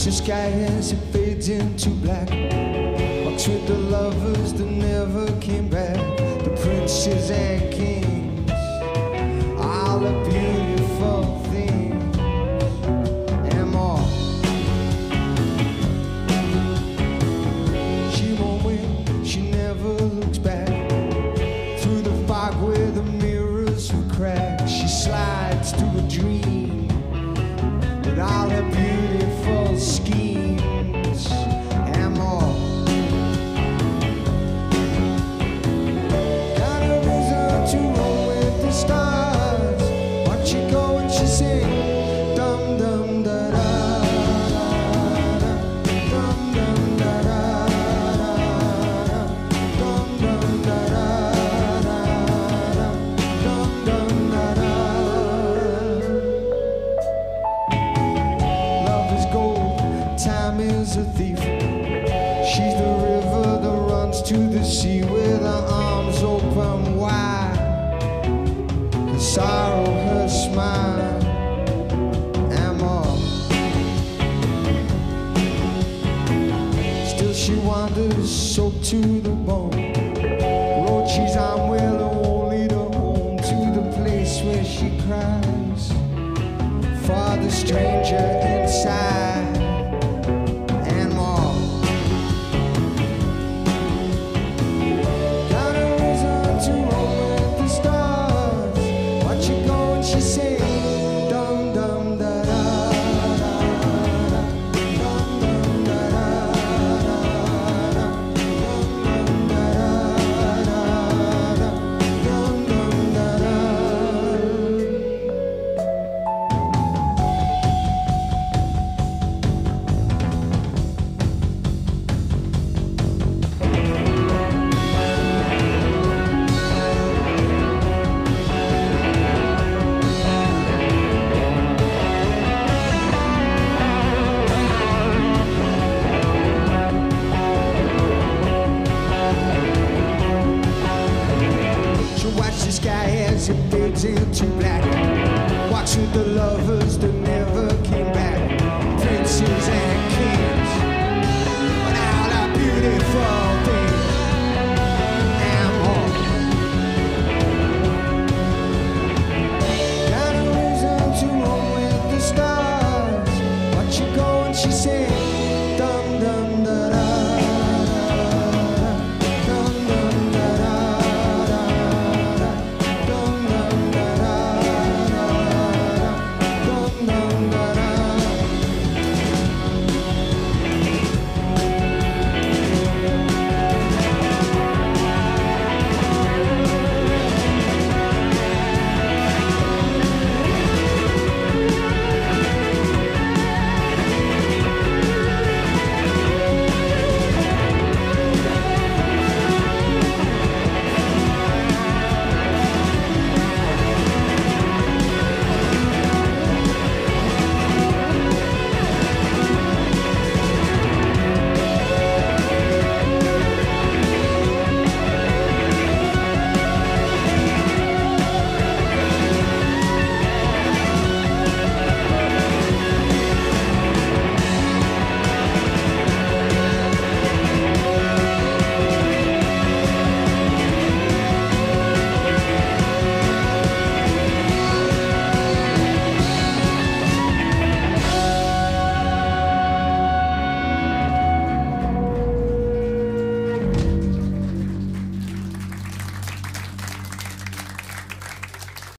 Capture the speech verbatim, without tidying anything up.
watch the sky as it fades into black. Walks with the lovers that never came back. The princes and kings, all the beautiful things and more. She won't win, she never looks back. Through the fog where the mirrors will crack, she slides to a dream with all her beautiful schemes and more. Got a reason to roll with the stars. Watch you go and she sing dum dum da da da, dum dum da da da, dum dum da da da, dum dum da da. Love is gold, time is a thief. She's the river that runs to the sea with her arms open wide. The sorrow, her smile, and more. Still she wanders, soaked to the bone. Road she's on will won't lead her home to the place where she cries for the stranger inside and more. Got a reason to roll with the stars. Watch you go and she sing dum dum da da da, dum dum da da da, dum dum da da da, dum dum da da. She watch the sky as it fades into black. Walks with the lovers that